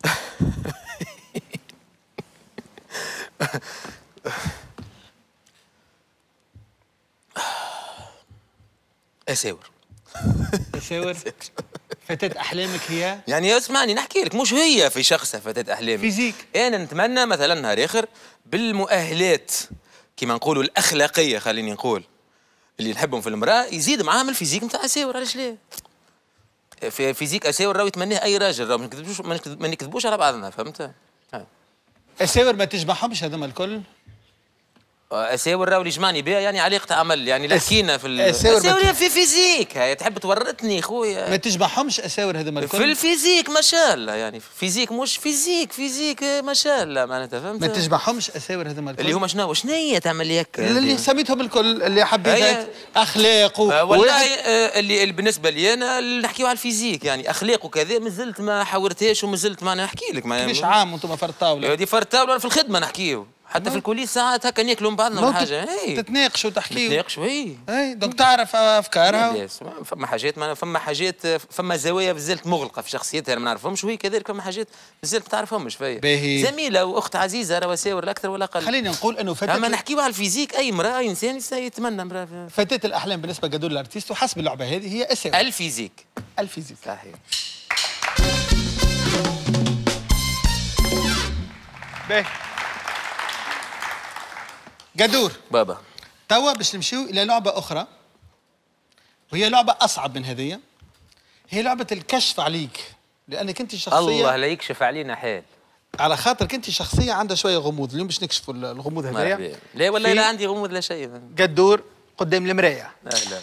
Speaker 2: اساور.
Speaker 1: اساور. فتاة احلامك هي؟
Speaker 2: يعني اسمعني نحكي لك، مش هي في شخصها فتاة احلامي.
Speaker 1: فيزيك.
Speaker 2: انا نتمنى مثلا نهار اخر بالمؤهلات كما نقولوا الاخلاقيه، خليني نقول اللي نحبهم في المراه يزيد معاهم الفيزيك نتاع اساور. علاش لا؟ في فيزيك اساور راهو يتمناه اي راجل، راهو ما نكذبوش ما نكذبوش على بعضنا، فهمت؟
Speaker 1: اساور ما تجمعهمش هذوما الكل؟
Speaker 2: اساور راهو اللي جمعني بها يعني علاقة عمل، يعني اللي حكينا في
Speaker 1: اساور
Speaker 2: اساور في فيزيك. هاي تحب تورطني خويا؟
Speaker 1: ما تجمعهمش اساور هذوما الكل؟
Speaker 2: في الفيزيك ما شاء الله، يعني فيزيك مش فيزيك فيزيك ما شاء الله معناتها، فهمت؟
Speaker 1: ما تجمعهمش اساور هذوما الكل؟
Speaker 2: اللي هما شنو شنو هي تعمل لي هكا؟
Speaker 1: اللي سميتهم الكل اللي حبيت اخلاق و...
Speaker 2: آه والله آه اللي, اللي بالنسبه لي انا اللي نحكيو على الفيزيك يعني اخلاق وكذا مازلت ما حاورتهاش ومازلت ما نحكي لك.
Speaker 1: مش عام وانتم فرد طاوله؟
Speaker 2: هذه فرد طاوله في الخدمه نحكيو، حتى في الكوليس ساعات هكا ناكلوا من بعضنا ولا حاجه.
Speaker 1: تتناقشوا وتحكيوا.
Speaker 2: تتناقشوا اي
Speaker 1: اي دونك تعرف افكارها.
Speaker 2: فما حاجات ما فما حاجات فما زوايا مازالت مغلقه في شخصيتها ما نعرفهمش، وهي كذلك فما حاجات مازالت ما تعرفهمش فيا. زميله واخت عزيزه راه ساور لا اكثر ولا اقل.
Speaker 1: خلينا نقول انه فتاه
Speaker 2: اما نحكيو على الفيزيك اي امراه اي انسان يتمنى امراه.
Speaker 1: فتاه الاحلام بالنسبه لجدول الارتيست وحسب اللعبه هذه هي اساور
Speaker 2: الفيزيك.
Speaker 1: الفيزيك
Speaker 2: صحيح.
Speaker 1: باهي قدور
Speaker 2: بابا
Speaker 1: توا باش نمشيو الى لعبه اخرى وهي لعبه اصعب من هذه، هي لعبه الكشف عليك، لانك انت شخصيه
Speaker 2: الله لا يكشف علينا حال،
Speaker 1: على خاطرك انت شخصيه عندها شويه غموض. اليوم باش نكشفوا الغموض هذايا.
Speaker 2: لا والله لا عندي غموض لا شيء.
Speaker 1: قدور قدام المرايه.
Speaker 2: اهلا.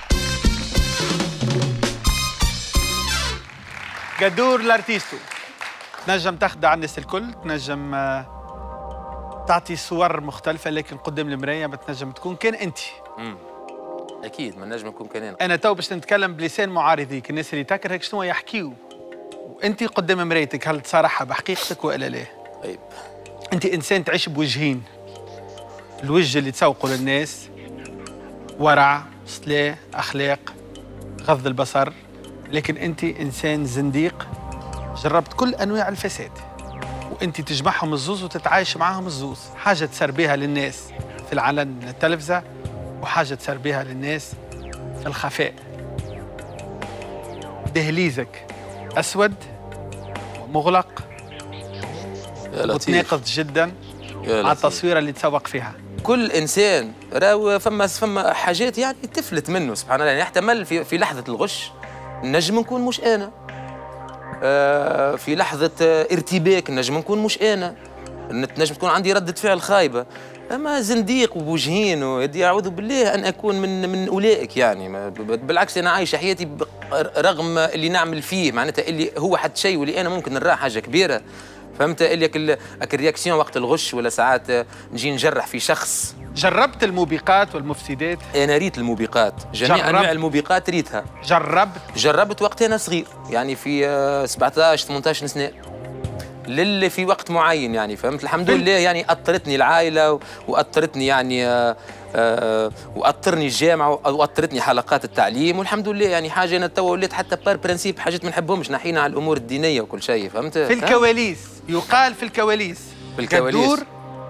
Speaker 1: قدور الارتيستو تنجم تخدع الناس الكل، تنجم تعطي صور مختلفة، لكن قدام المراية ما تنجم تكون كان أنت.
Speaker 2: امم أكيد ما نجم نكون كان أنا.
Speaker 1: أنا تو باش نتكلم بلسان معارضيك، الناس اللي تكرهك شنو يحكيو، وأنت قدام مرايتك هل تصارحها بحقيقتك ولا لا؟
Speaker 2: طيب.
Speaker 1: أنت إنسان تعيش بوجهين، الوجه اللي تسوقه للناس ورع، صلاة، أخلاق، غض البصر، لكن أنت إنسان زنديق جربت كل أنواع الفساد، وانت تجمعهم الزوز وتتعايش معاهم الزوز، حاجه تسربيها للناس في العلن من التلفزه وحاجه تسربيها للناس في الخفاء. دهليزك اسود ومغلق وتناقض جدا مع التصويره اللي تسوق فيها.
Speaker 2: كل انسان راهو فما فما حاجات يعني تفلت منه سبحان الله، يعني يحتمل في في لحظه الغش نجم نكون مش انا، آه في لحظة آه ارتباك نجم نكون مش أنا، نجم تكون عندي ردة فعل خايبة، أما زنديق وبوجهين ويدي أعوذ بالله أن أكون من من أولئك يعني. بالعكس أنا عايش حياتي رغم اللي نعمل فيه، معناتها اللي هو حتى شيء واللي أنا ممكن نراه حاجة كبيرة، فهمت؟ اللي هاك الرياكسيون وقت الغش ولا ساعات نجي نجرح في شخص.
Speaker 1: جربت الموبقات والمفسدات؟
Speaker 2: انا ريت الموبقات، جميع انواع الموبقات ريتها.
Speaker 1: جربت؟
Speaker 2: جربت وقت انا صغير، يعني في سبعطاش ثمنطاش سنه، للي في وقت معين يعني، فهمت؟ الحمد لله يعني اثرتني العائله واثرتني يعني آآ آآ واثرني الجامعه واثرتني حلقات التعليم، والحمد لله يعني حاجه انا توا وليت حتى بار برانسيب حاجات ما نحبهمش، نحينا على الامور الدينيه وكل شيء، فهمت؟
Speaker 1: في الكواليس يقال في الكواليس
Speaker 2: في الكواليس
Speaker 1: قدور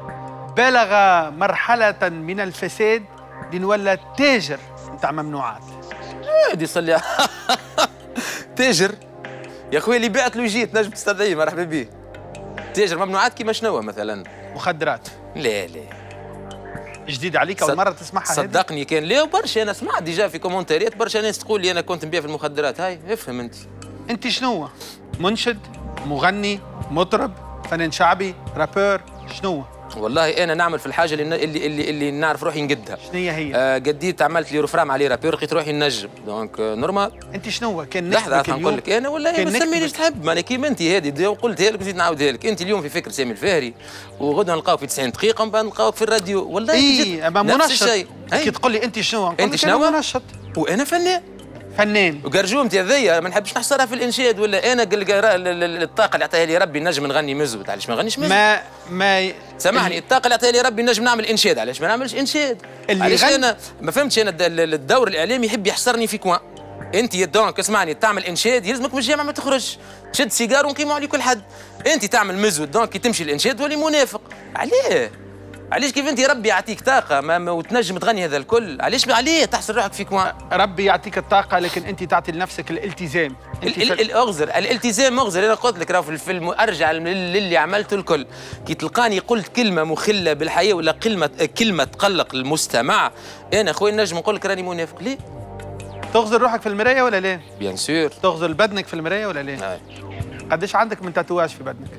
Speaker 1: بلغ مرحلة من الفساد لنولى تاجر نتاع ممنوعات.
Speaker 2: دي صلي تاجر يا خويا اللي بعت له جيت نجم تستدعيه مرحبا به. تاجر ممنوعات كيما شنو مثلا؟
Speaker 1: مخدرات.
Speaker 2: لا لا
Speaker 1: جديد عليك اول مره تسمعها.
Speaker 2: صدقني كان لا برشا انا سمعت ديجا في كومنتاريات برشا ناس تقول لي انا كنت نبيع في المخدرات. هاي افهم انت.
Speaker 1: انت شنو؟ منشد، مغني، مطرب، فنان شعبي، رابور، شنو؟
Speaker 2: والله انا نعمل في الحاجه اللي اللي اللي, اللي نعرف روحي نقدها.
Speaker 1: شنو هي هي؟
Speaker 2: آه قديت عملت لي رفرام عليه رابور لقيت روحي نجم دونك آه نورمال.
Speaker 1: انت شنو كان
Speaker 2: نحكي لك نقول لك انا والله ما سمينيش تحب ماني كيما انت هذه قلتها لك وزيد نعاودها لك. انت اليوم في فكر سامي الفهري وغدا نلقاوك في تسعين دقيقه ومن بعد نلقاوك في الراديو. والله
Speaker 1: اي اما منشط. كي تقول لي انت شنو؟
Speaker 2: انت شنو؟
Speaker 1: منشط
Speaker 2: وانا فنان.
Speaker 1: فنان
Speaker 2: وقرجومتي هذيا ما نحبش نحصرها في الانشاد ولا انا الطاقه اللي عطاها لي ربي نجم نغني مزود. علاش ما نغنيش مزود؟
Speaker 1: ما ما
Speaker 2: سامحني الطاقه اللي عطاها لي ربي نجم نعمل انشاد. علاش ما نعملش انشاد؟ علاش انا ما فهمتش انا الدور الاعلامي يحب يحصرني في كوان. انت يا دونك اسمعني تعمل انشاد يلزمك من الجامعه ما تخرجش تشد سيجار ونقيموا عليه كل حد. انت تعمل مزود دونك كي تمشي الانشاد تولي منافق. عليه؟ علاش كيف انت ربي يعطيك طاقه ما, ما وتنجم تغني هذا الكل؟ علاش عليه تحصر روحك في كوان؟
Speaker 1: ربي يعطيك الطاقه لكن انت تعطي لنفسك الالتزام.
Speaker 2: الاغزر الالتزام اغزر. انا قلت لك راه في الفيلم ارجع للي عملته الكل. كي تلقاني قلت كلمه مخله بالحياه ولا كلمه كلمه تقلق المستمع انا خويا نجم نقول لك راني منافق. ليه؟
Speaker 1: تغزر روحك في المرايه ولا ليه؟
Speaker 2: بيان سور.
Speaker 1: تغزر بدنك في المرايه ولا ليه؟
Speaker 2: آه.
Speaker 1: قديش عندك من تاتواج في بدنك؟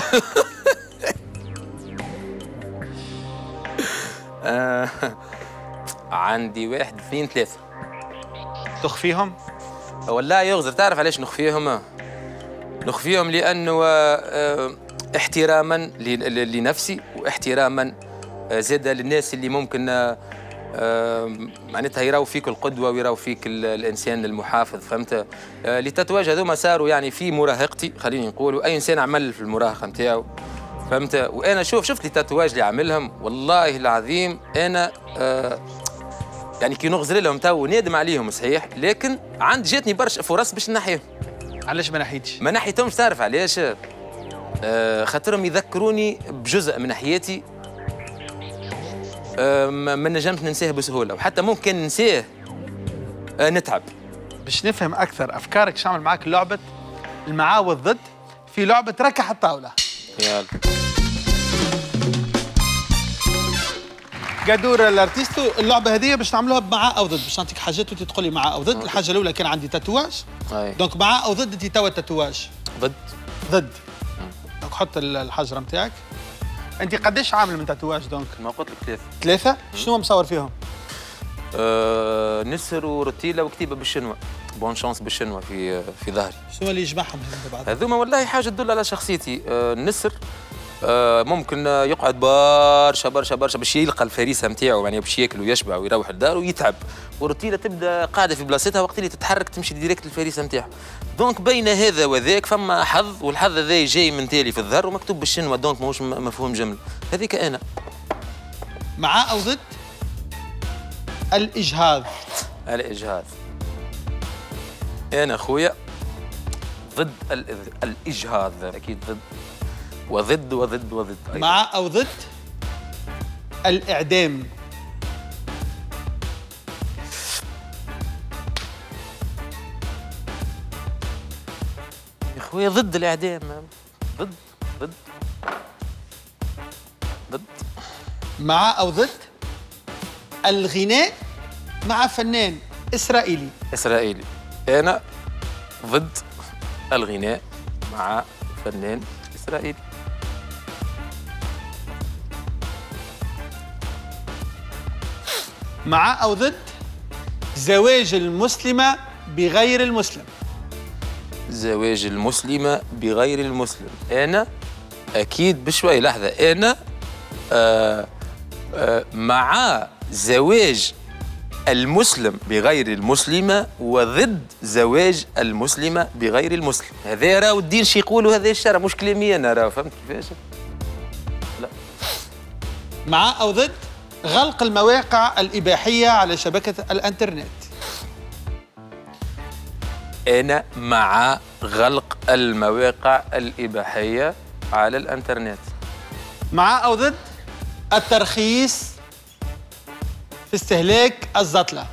Speaker 2: آه. عندي واحد اثنين ثلاثة.
Speaker 1: تخفيهم؟
Speaker 2: والله يغزر. تعرف علاش نخفيهم؟ نخفيهم لأنه آه احتراما لنفسي واحتراما آه زاد للناس اللي ممكن آه معناتها يراو فيك القدوة ويراو فيك الإنسان المحافظ. فهمت؟ آه للتتواج هذوما صاروا يعني في مراهقتي خليني نقولوا. أي إنسان عمل في المراهقة نتاعو. فهمت؟ وانا شوف شفت لي تاتواج اللي عاملهم والله العظيم انا آه يعني كي نغزر لهم تو نادم عليهم صحيح لكن عند جاتني برشا فرص باش نحيهم.
Speaker 1: علاش ما نحيتش؟
Speaker 2: ما نحيتهمش. تعرف علاش؟ آه خاطرهم يذكروني بجزء من حياتي آه ما نجمش ننساه بسهوله وحتى ممكن ننساه آه نتعب.
Speaker 1: باش نفهم اكثر افكارك شو عمل معاك لعبه المعاه والضد في لعبه ركح الطاوله.
Speaker 2: يلا
Speaker 1: قادور الارتيستو. اللعبه هذه باش نعملوها بمعاه او ضد. باش نعطيك حاجات وانت تقول لي معاه او ضد. الحاجه الاولى كان عندي تاتواج دونك معاه او ضد. انت توا التاتواج
Speaker 2: ضد.
Speaker 1: ضد دونك حط الحجره نتاعك. انت قداش عامل من تاتواج دونك؟
Speaker 2: ما قلت لك ثلاثه.
Speaker 1: ثلاثه؟ شنو مصور فيهم؟
Speaker 2: آه نسر ورتيله وكتيبه بالشنوه. بون شانس بالشنوه في في ظهري.
Speaker 1: شنو اللي يجمعهم بعض؟
Speaker 2: هذوما والله حاجه تدل على شخصيتي. آه النسر آه ممكن يقعد برشا برشا برشا باش يلقى الفريسه نتاعو يعني باش ياكل ويشبع ويروح لداره ويتعب. والروتيله تبدا قاعده في بلاصتها وقت اللي تتحرك تمشي ديريكت للفريسه نتاعو. دونك بين هذا وذاك فما حظ والحظ هذا جاي من تالي في الظهر ومكتوب بالشنوه دونك ماهوش مفهوم جمله. هذيك انا.
Speaker 1: معاه او ضد؟ الاجهاض.
Speaker 2: الاجهاض. انا خويا ضد الاجهاض اكيد ضد وضد وضد وضد.
Speaker 1: مع او ضد الاعدام.
Speaker 2: يا خويا ضد الاعدام. ضد ضد ضد.
Speaker 1: مع او ضد الغناء مع فنان اسرائيلي.
Speaker 2: اسرائيلي. انا ضد الغناء مع فنان اسرائيلي.
Speaker 1: مع او ضد زواج المسلمه بغير المسلم.
Speaker 2: زواج المسلمه بغير المسلم. انا اكيد بشوي لحظه. انا آه آه مع زواج المسلم بغير المسلمة وضد زواج المسلمة بغير المسلم. هذا راهو الدين شي يقولوا هذا الشرع مش كلامي انا راهو. فهمت كيفاش؟ لا.
Speaker 1: مع او ضد غلق المواقع الإباحية على شبكة الانترنت.
Speaker 2: انا مع غلق المواقع الإباحية على الانترنت.
Speaker 1: مع او ضد الترخيص في استهلاك الزطلة.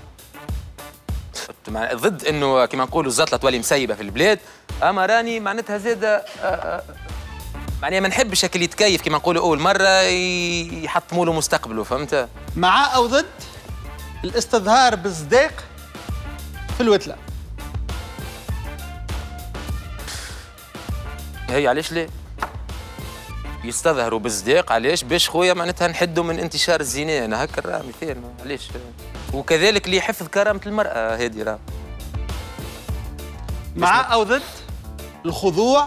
Speaker 2: ضد انه كما نقولوا الزطله تولي مسيبه في البلاد، اما راني معناتها زاده معناها ما نحبش هكا اللي يتكيف كما نقولوا اول مره يحطموا له مستقبله، فهمت؟
Speaker 1: مع او ضد الاستظهار بالصداق في الوتله؟
Speaker 2: هي علاش لا؟ يستظهروا بالصداق علاش؟ باش خويا معناتها نحدوا من انتشار الزنا، انا هكا راه مثال علاش؟ وكذلك لحفظ كرامه المراه هذه راه.
Speaker 1: مع او ضد الخضوع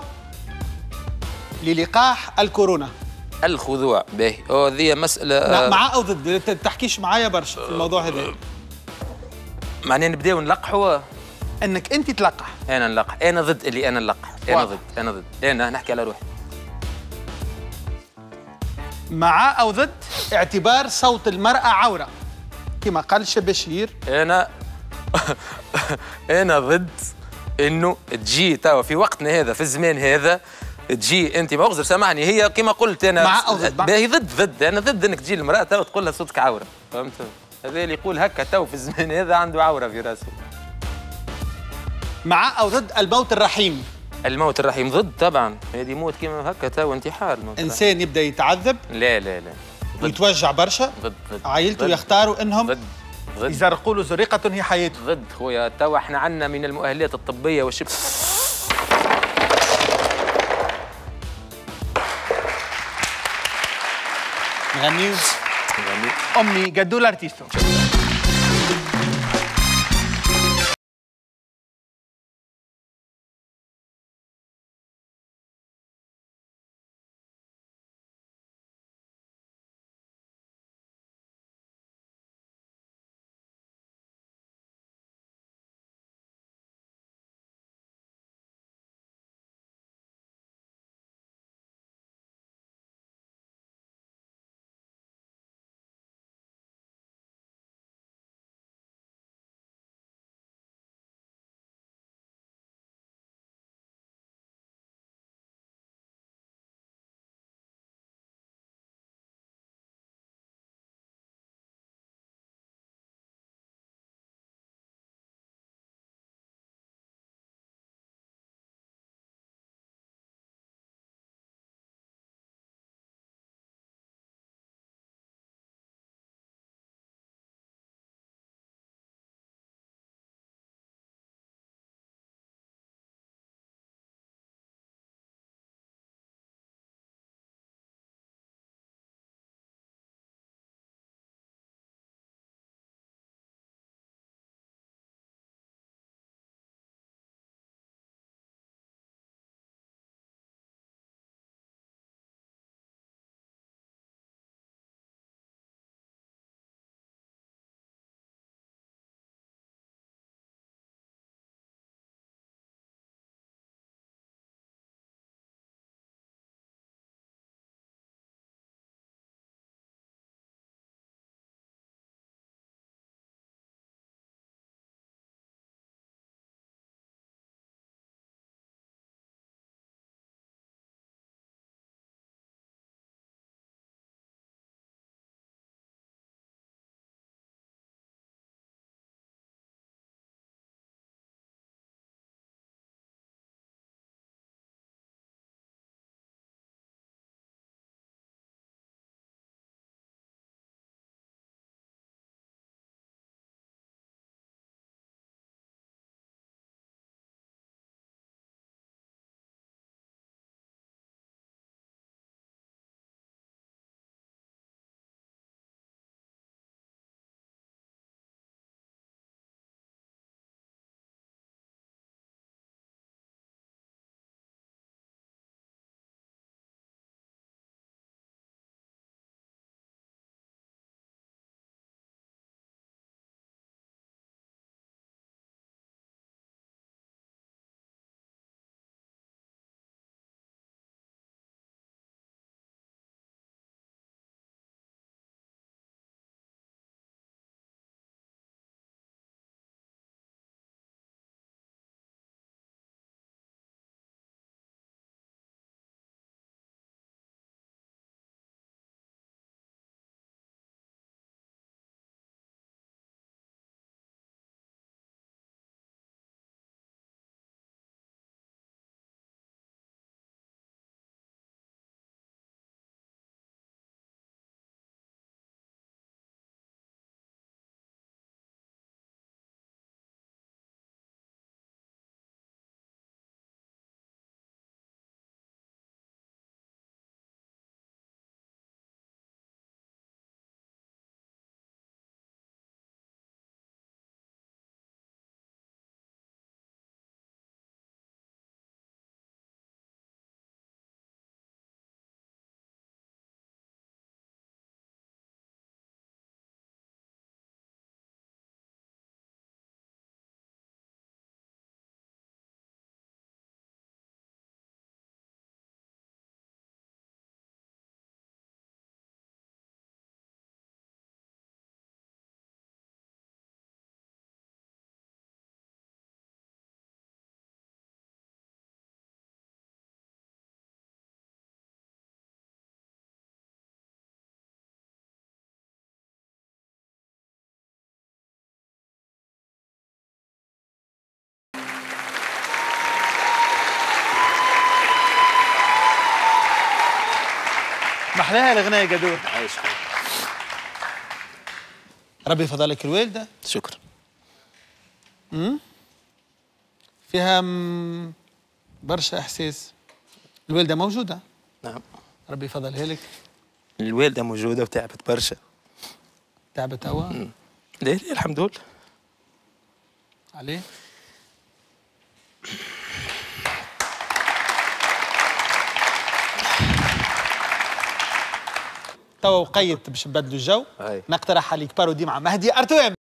Speaker 1: للقاح الكورونا؟
Speaker 2: الخضوع باهي، هذه مساله.
Speaker 1: لا مع او ضد، ما تحكيش معايا برشا في الموضوع هذا.
Speaker 2: معناها نبداو نلقحوا
Speaker 1: انك انت تلقح.
Speaker 2: انا نلقح، انا ضد اللي انا نلقح، انا واضح. ضد انا ضد انا نحكي على روحي.
Speaker 1: مع او ضد اعتبار صوت المرأة عورة كما قال الشباشير؟
Speaker 2: انا انا ضد انه تجي توا في وقتنا هذا في الزمان هذا تجي انت مغزر سامحني، هي كما قلت انا
Speaker 1: مع او ضد؟
Speaker 2: باهي ضد ضد انا ضد انك تجي المرأة توا تقول لها صوتك عورة، فهمت؟ هذا اللي يقول هكا تو في الزمان هذا عنده عورة في راسه.
Speaker 1: مع او ضد الموت الرحيم؟
Speaker 2: الموت الرحيم ضد طبعا، هذه موت كيما هكا تو انتحار.
Speaker 1: انسان يبدا يتعذب؟
Speaker 2: لا لا لا
Speaker 1: ويتوجع برشا؟
Speaker 2: ضد ضد
Speaker 1: عائلته يختاروا انهم
Speaker 2: ضد ضد
Speaker 1: يزرقوا له زريقة هي حياته.
Speaker 2: ضد خويا، تو احنا عندنا من المؤهلات الطبية والشب.
Speaker 1: نغنيو امي قدو الارتيستو. محلاها الغنايه قدور.
Speaker 2: عايش.
Speaker 1: ربي يفضلك الوالده.
Speaker 2: شكرا.
Speaker 1: امم فيها م... برشا احساس. الوالده موجوده؟
Speaker 2: نعم.
Speaker 1: ربي يفضلها لك.
Speaker 2: الوالده موجوده وتعبت برشا.
Speaker 1: تعبت هوا؟
Speaker 2: لا لا الحمد لله.
Speaker 1: عليه؟ توا وقيت باش نبدلوا الجو.
Speaker 2: أي.
Speaker 1: نقترح عليك بارودي مع مهدي أرتوام.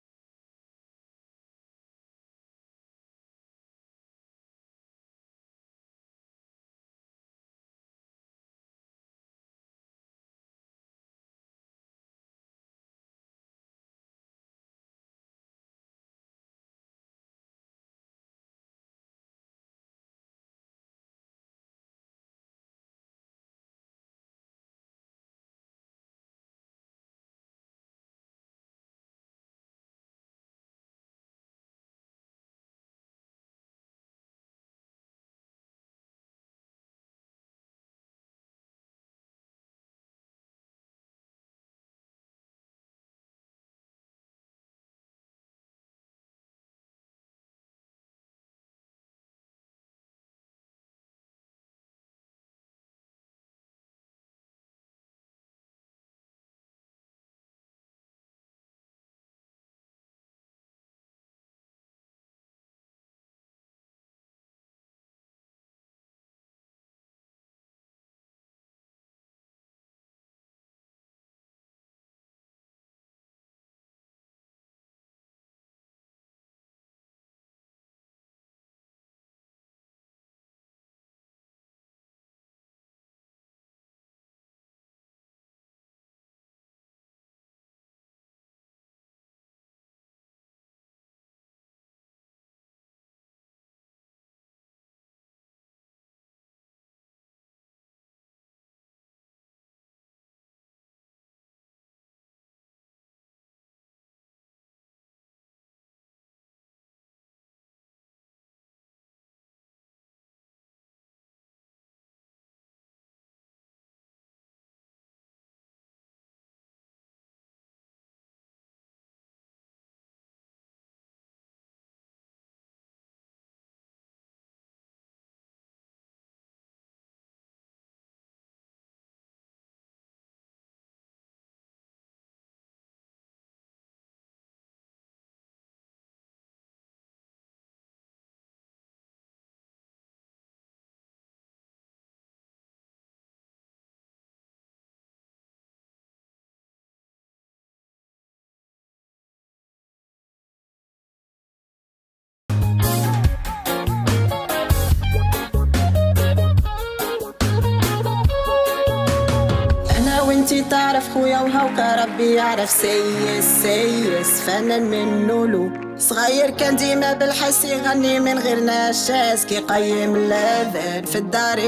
Speaker 4: انتي تعرف خويا وهوكا ربي يعرف سيس سيس فنان من نولو صغير كان ديما بالحس يغني من غير نشاز كي قيم الاذان في الدار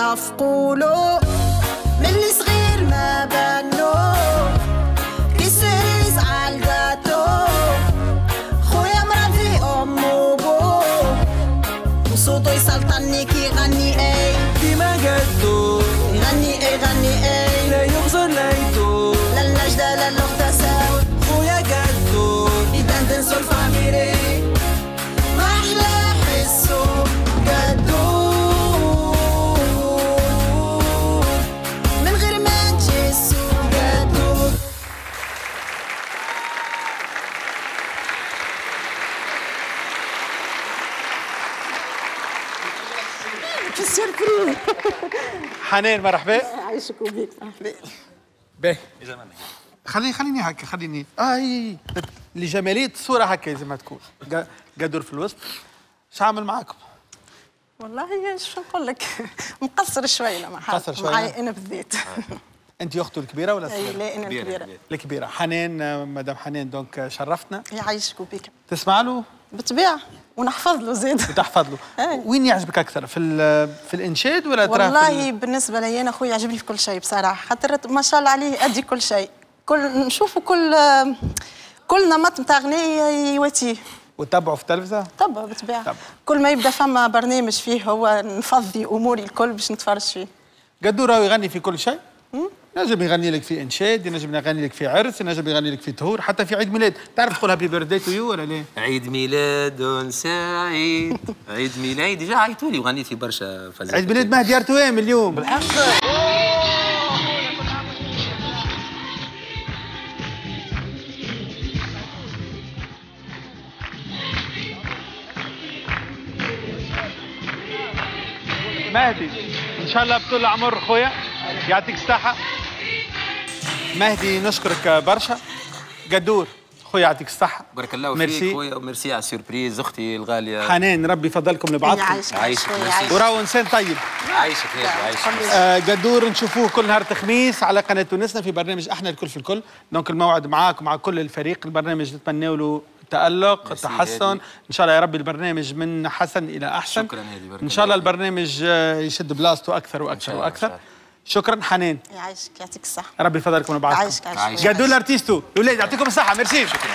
Speaker 4: نصفقولو ملي صغير ما بانو كي سيريز عالقاتو خويا مرضي امو بو وصوتو يسلطني كي يغني اي
Speaker 3: ديما قدو
Speaker 4: يغني اي غني اي
Speaker 3: لا يغزر لا يدور
Speaker 4: لا النجدة لا اللغة ساوي
Speaker 3: خويا قدو
Speaker 4: يدندن سولفاميري ما احلى حسو قدو من غير ما نجسو قدو في السيربريز.
Speaker 1: حنان مرحبا.
Speaker 4: عايشك وبيك مرحبا.
Speaker 1: باهي خليني خليني هكا خليني اه هي لجماليه الصوره هكا زي ما تكون قادر في الوسط. اش عامل معاكم؟
Speaker 5: والله شو نقول لك مقصر شويه مع
Speaker 1: مقصر شويه
Speaker 5: معي انا بالذات.
Speaker 1: انت اخته الكبيره ولا
Speaker 5: اي
Speaker 1: الصغيره؟
Speaker 5: لا انا الكبيره.
Speaker 1: الكبيره. حنان مدام حنان دونك شرفتنا.
Speaker 5: يعيشك وبيك.
Speaker 1: تسمع له؟
Speaker 5: بالطبيعه ونحفظ له زيد.
Speaker 1: وتحفظ له. وين يعجبك اكثر في في الانشاد ولا تراه؟
Speaker 5: والله بالنسبه لي انا خويا يعجبني في كل شيء بصراحه خاطر ما شاء الله عليه ادي كل شيء كل نشوفوا كل كل نمط نتاع اغنيه يواتيه.
Speaker 1: وتتبعوا في التلفزه؟
Speaker 5: طبعا بالطبيعه. كل ما يبدا فما برنامج فيه هو نفضي اموري الكل باش نتفرج فيه.
Speaker 1: قدو راهو يغني في كل شيء؟ نجم يغني لك في انشاد، ينجم يغني لك في عرس، ينجم يغني لك في طهور، حتى في عيد ميلاد. تعرف تقول هابي بيرثداي تو يو ولا لا؟
Speaker 2: عيد ميلاد سعيد، عيد ميلاد ديجا عيطوا لي وغنيت في برشا فازات.
Speaker 1: عيد ميلاد مهدي ارتوام اليوم.
Speaker 2: بالحق.
Speaker 1: مهدي ان شاء الله بطول العمر خويا، يعطيك الصحة. مهدي نشكرك برشا. قدور خويا يعطيك الصحة.
Speaker 2: بارك الله فيك خويا، وميرسي على السيربريز اختي الغالية.
Speaker 1: حنان ربي يفضلكم لبعضكم.
Speaker 2: عايشك
Speaker 1: وراهو انسان طيب.
Speaker 2: عايشك عايشك.
Speaker 1: آه قدور نشوفوه كل نهار خميس على قناة تونسنا في برنامج احنا الكل في الكل. دونك الموعد معاك ومع كل الفريق. البرنامج نتمنى له تألق تحسن ان شاء الله يا ربي. البرنامج من حسن الى احسن.
Speaker 2: شكرا هادي.
Speaker 1: ان شاء الله البرنامج يشد بلاصته اكثر واكثر واكثر. شكرا حنان.
Speaker 5: يعيشك يعطيك الصحة.
Speaker 1: ربي يفضلكم لبعضكم.
Speaker 5: يعيشك عايشك.
Speaker 1: قدور الارتيستو الاولاد يعطيكم الصحة. ميرسي.
Speaker 2: شكرا.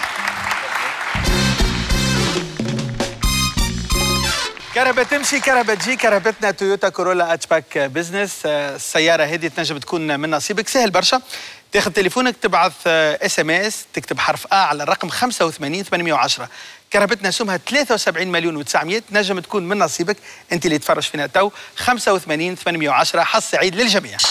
Speaker 1: كهرباء تمشي كهرباء تجي. كهربتنا تويوتا كورولا اتشباك بزنس. السيارة هذه تنجم تكون من نصيبك. سهل برشا. تاخذ تليفونك تبعث اس ام اس تكتب حرف ا على الرقم خمسة وثمانين ثمانمائة وعشرة. كهربتنا سمها ثلاثة وسبعين مليون وتسعمائة. نجم تكون من نصيبك انت اللي تفرج فينا تو. خمسة وثمانين ثمانمائة وعشرة. حظ سعيد للجميع.